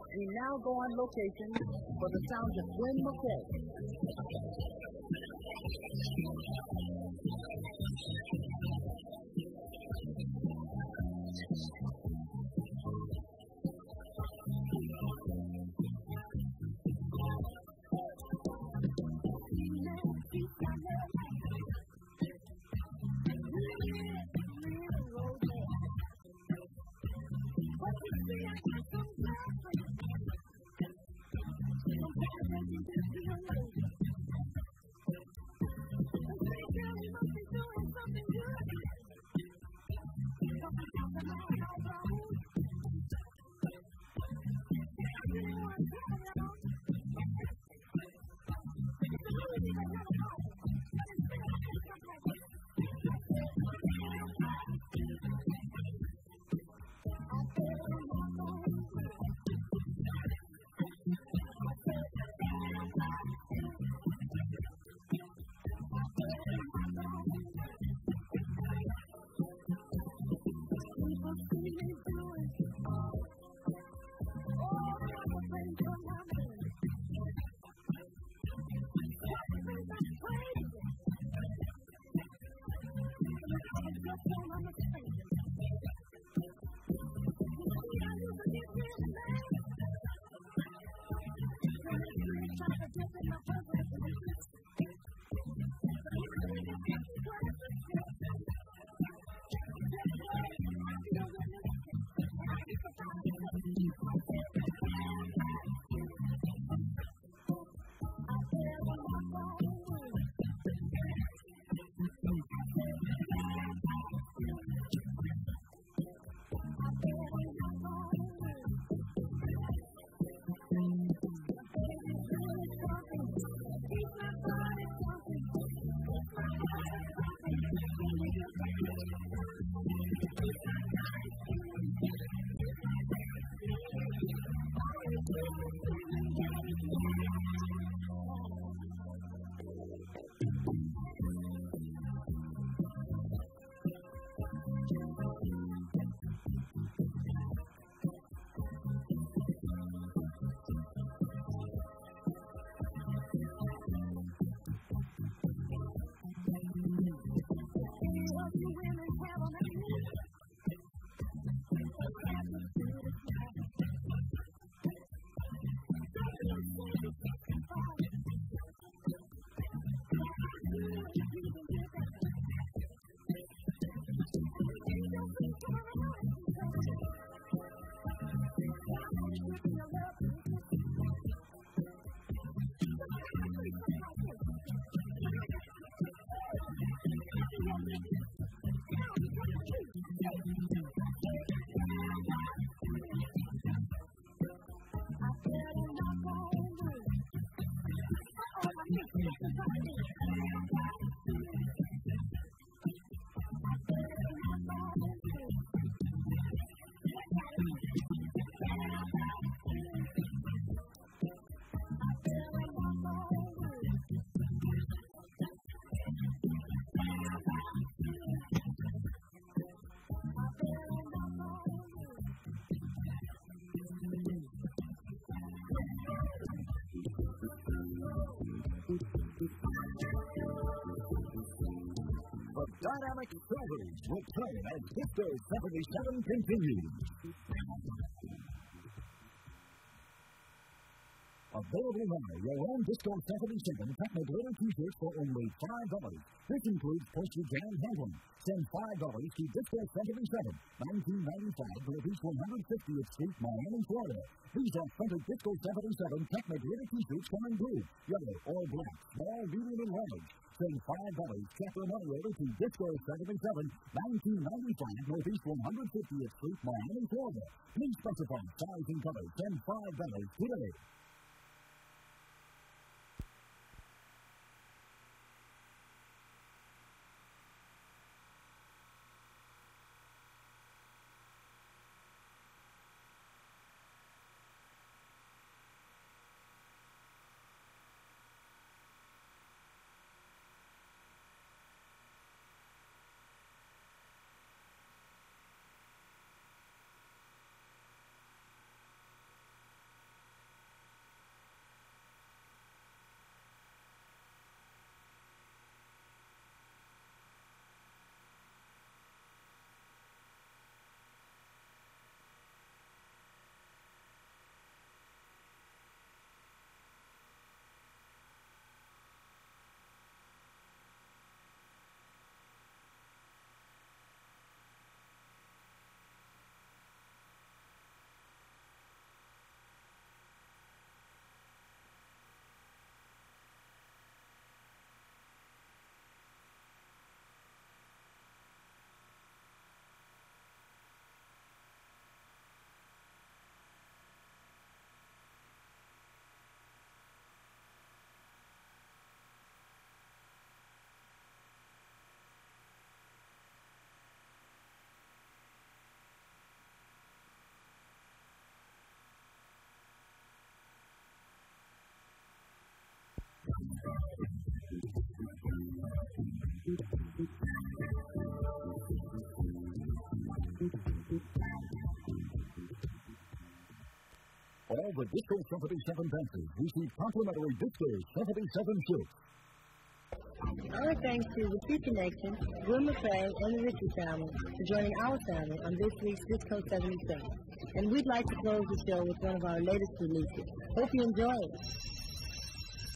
We now go on location for the sounds of Gwen McCrae. Dynamic Silvers will play as Disco 77 continues. Available now, your own Disco 77 Techno Glitter T-shirts for only $5. This includes postage and handling. Send $5 to Disco 77, 1995 Northeast 150th Street, Miami, Florida. These authentic Disco 77 Techno Glitter T-shirts come in blue, yellow, or black, small, medium, and large. Send $5, check your money order to Disco 77, 1995 Northeast 150th Street, Miami, Florida. Please specify size and color. Send $5 today. with Disco 77 dancers receive complimentary Disco 77 shirts. Our thanks to the Tree Connection, Gwen, McCrae, and the Richard family for joining our family on this week's Disco 77. And we'd like to close the show with one of our latest releases. Hope you enjoy it.